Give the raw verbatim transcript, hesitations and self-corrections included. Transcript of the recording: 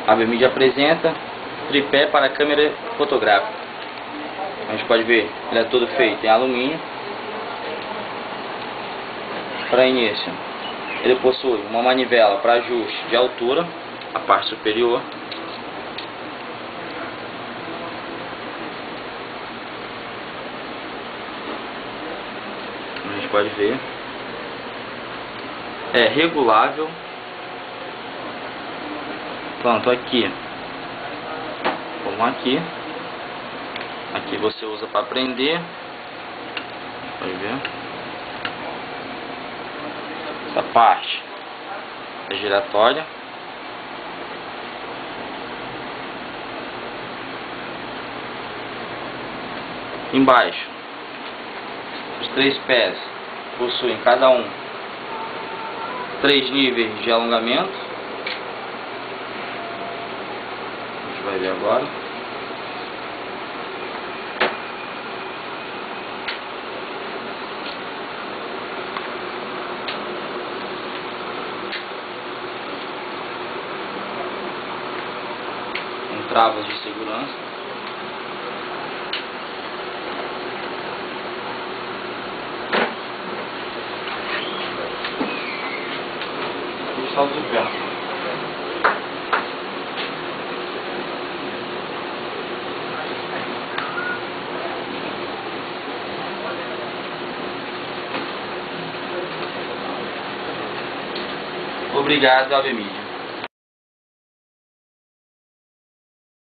A Abemid apresenta tripé para câmera fotográfica. A gente pode ver, ele é todo feito em alumínio. Para início, ele possui uma manivela para ajuste de altura, a parte superior. A gente pode ver, é regulável. Tanto aqui como aqui. Aqui você usa para prender. Pode ver. Essa parte é giratória. Embaixo, os três pés possuem cada um três níveis de alongamento. A gente vai ver agora. Com travas de segurança. E salto de pé. Obrigado, Abemid.